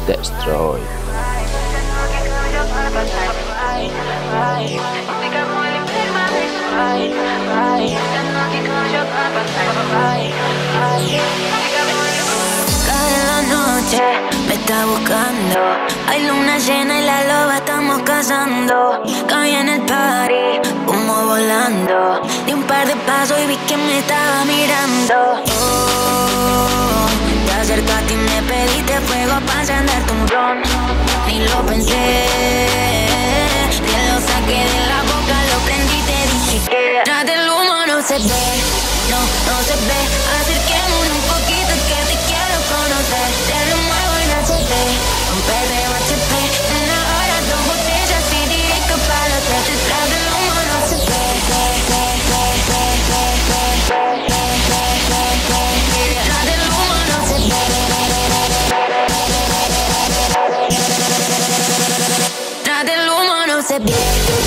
Destroy. Cada noche me está buscando. Hay luna llena y la loba estamos cazando. Caí en el party, humo volando. Di un par de pasos y vi que me estaba mirando. Oh, te acercaste y me pediste fuego para encenderte un ron. Ni lo pensé, te lo saqué de la boca, lo prendí y te dije que tras del humo no se ve, no se ve. Acerquémonos un poquito que te quiero conocer. Te lo muevo y no se ve, un perreo HP. Una hora, dos botellas y directo para los tres. Detrás del humo no se ve. Detrás del humo no se ve. Detrás del humo no se ve.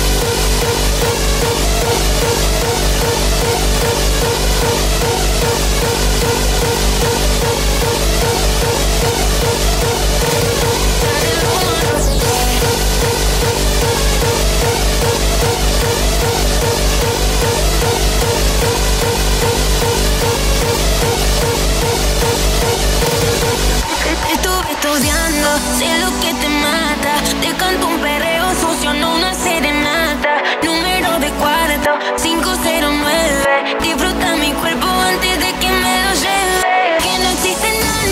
Estuve estudiando, sé lo que te mata. Te canto un perreo sucio, no una serenata. Número de cuarto, 509. Disfruta mi cuerpo antes de que me lo lleve. Que no existe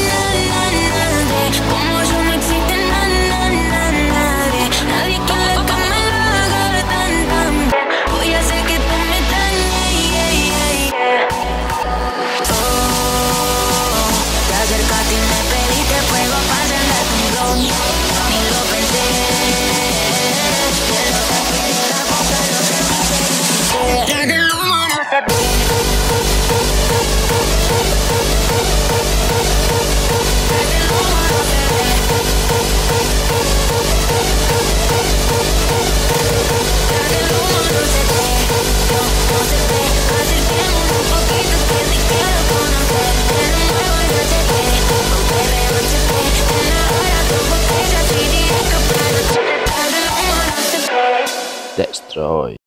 nadie como yo, no existe nadie. Nadie que en la cama lo haga tan bien. Voy a hacer que tú me dañes. Oh, te acercaste y me pediste fuego para encender tu ron. Ni lo pensé, te lo saqué de la boca, lo prendí y te dije que tras del humo no se ve. Tras del humo no se ve. Tras del humo no se ve, no se ve. Acerquémonos un poquito que te quiero conocer. Te lo muevo y no se ve, un perreo HP. Una hora, dos botellas y directo para los tres. Tras del humo no se ve. Destroy.